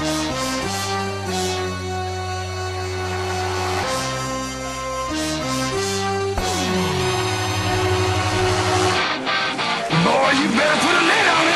You better put a lid on it.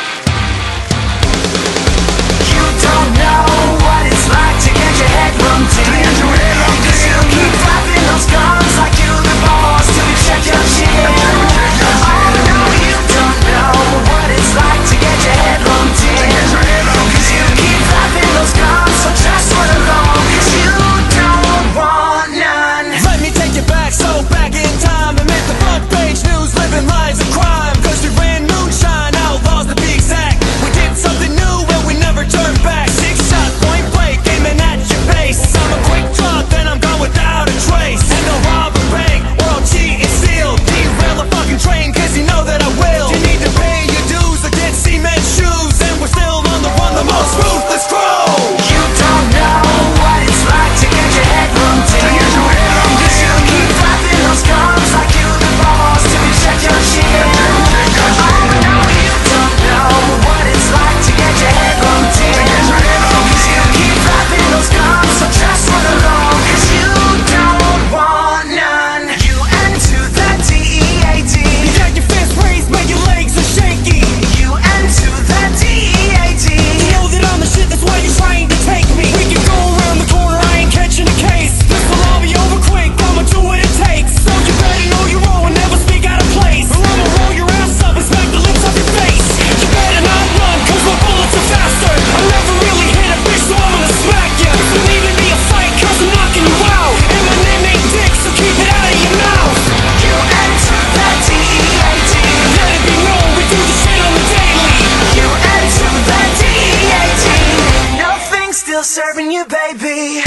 You don't know what it's like to get your head lumped in. Cause you keep flapping those gums like you the boss till you check your chin. Oh no, you don't know what it's like to get your head lumped in. Cause you keep flapping those gums, so just run along, cause you don't want none. Let me take you back, so back in time, and make the front page news, living lives of crime. Cause we ran moonshine, outlaws to be exact. We did something new and we never turned back. 6 shots, point blank, aiming at your face. I'm a quick draw, then I'm gone without a trace. And I'll rob a bank, or I'll cheat and steal. Derail a fucking train, cause you know that I will. You need to pay your dues or get cement shoes. And we're still on the run, the most ruthless crew. You don't know what it's like to get your head lumped in. Cause you keep flapping those gums like you the boss till you check your chin. Oh no, you don't know what it's like to get your head lumped in. Cause you keep flapping those gums, so just run along, cause you don't want none. You enter the DEAD. You got your fist raised, but your legs are shaky. You enter the DEAD. You know that I'm the shit, that's why you're trying to take me. We can go around the corner, I ain't catching a case. This will all be over quick, I'ma do what it takes. So you better know your role and never speak out of place, or I'ma roll your ass up and smack the lips off your face. You better not run, cause my bullets are faster. I never really hit a bitch, so I'm gonna smack ya. So leaving me a fight, cause I'm knocking you out. And my name ain't Dick, so keep it out of your mouth. You enter the DEAD. Let it be known, we do this shit on the daily. You enter the DEAD. Nothing's still serving you, baby.